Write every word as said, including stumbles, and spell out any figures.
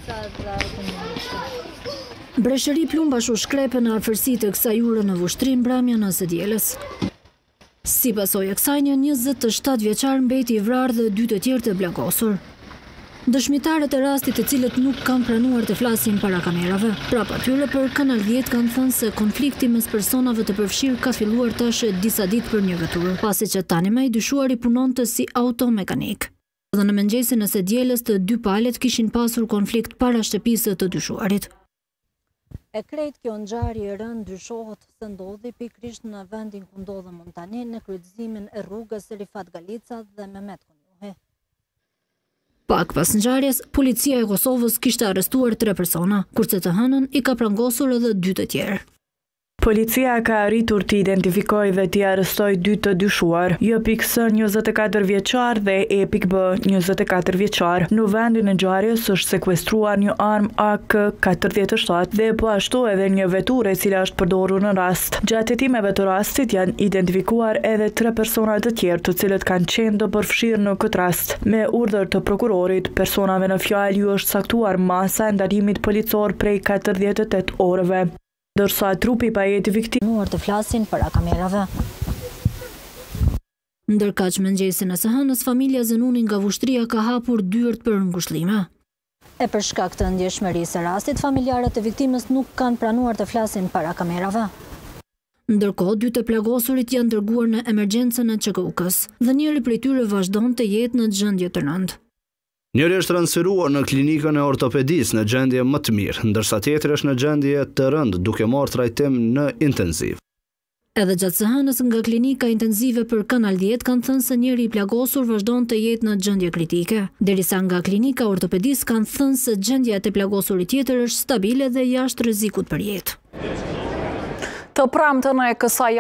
Breshëri plumbash u shkrepe në afërsi të kësaj ure në Vushtrim mbrëmjen e së dielës. Si pasojë e kësaj, një njëzet të shtatë vjeçar mbeti i vrarë dhe dy të tjerë të plagosur. Dëshmitarët e rastit, të cilët nuk kanë pranuar të flasin para kamerave, prapa tyre për Kanal dhjetë kanë thënë se konflikti mes personave të përfshirë ka filluar tash disa ditë për një vetur, pasi që tani më i dyshuari punonte si automekanik. Dhe në mëngjesin e së dielës të dy palët kishin pasur konflikt para shtëpisë të dyshuarit. E krejt kjo ngjarje e rënd dyshohet se ndodhi pikërisht në vendin ku ndodhe Montani në kryqëzimin e rrugës Rifat Galica dhe Mehmet Konjuhi. Pak pas ngjarjes, policia e Kosovës kishte arrestuar tre persona, kurse të hënën i ka prangosur edhe dy të tjerë. Policia ka arritur të identifikojë dhe t'i arrestoj dy të dyshuar, Jo P S njëzet e katër vjeçar dhe E P B njëzet e katër vjeçar. Në vendin e ngjarjes është sekuestruar një armë A K katërdhjetë e shtatë dhe po ashtu edhe një veturë e cila është përdorur në rast. Gjatë hetimeve të rastit janë identifikuar edhe tre persona të tjerë, të cilët kanë qenë të përfshirë në këtë rast. Me urdhër të prokurorit, personave në fjalë ju është saktuar masa e ndalimit policor prej katërdhjetë e tetë orëve, ndërsa trupi pa jetë viktimuar të flasin para kamerave. Ndërkaq mëngjesin e së hënës, familja Zenuni nga Vushtria ka hapur dyert për ngushëllime. E për shkak të ndjeshmërisë së rastit, familjarët e viktimës nuk kanë pranuar të flasin para kamerave. Ndërkohë, dy të plagosurit janë dërguar në emergjencën e Q K U K-s dhe njëri prej tyre vazhdon të jetë në gjendje të rëndë. Njëri është transferuar në klinikën e ortopedisë në gjendje më të mirë, ndërsa tjetri është në gjendje të rëndë duke marrë trajtim në intenziv. Edhe gjatë së hënës nga klinika intenzive për Kanal dhjetë kanë thënë se njëri i plagosur vazhdon të jetë në gjendje kritike, derisa nga klinika ortopedisë kanë thënë se gjendja e plagosurit tjetër është stabile dhe jashtë rrezikut për jetë. Të pramtën e kësaj